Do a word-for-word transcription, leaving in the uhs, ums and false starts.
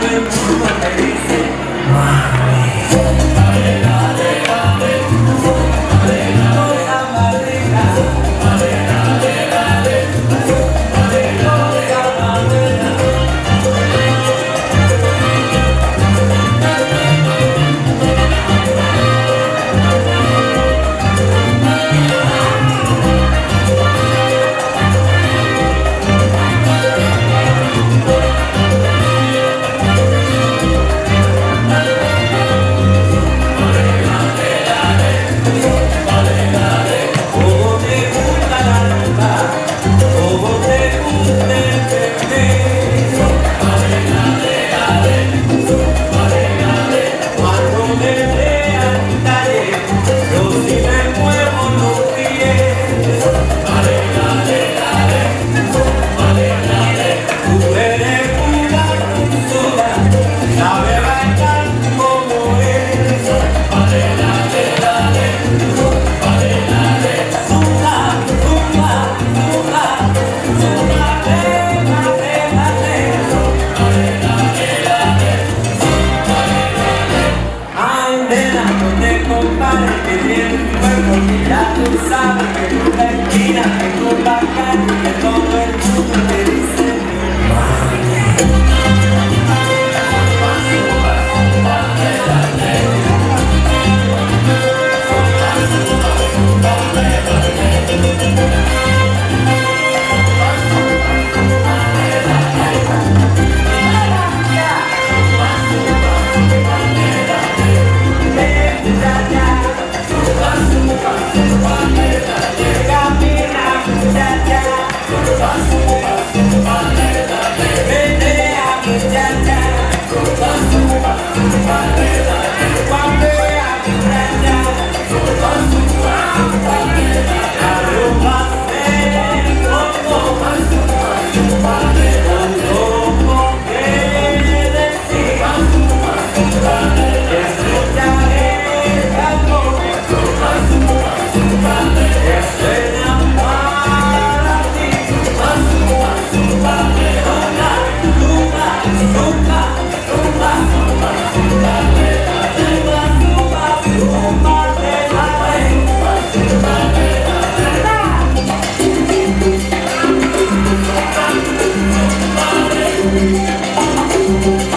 el mundo te dice, mami. Dale, dale, dale, dale, cosa más rica. Dale, dale, dale, dale, cosa más buena. Que tiene un cuerpo que ya tú sabes que tú te esquinas, que tú bacán, que todo el mundo te dice Thank you.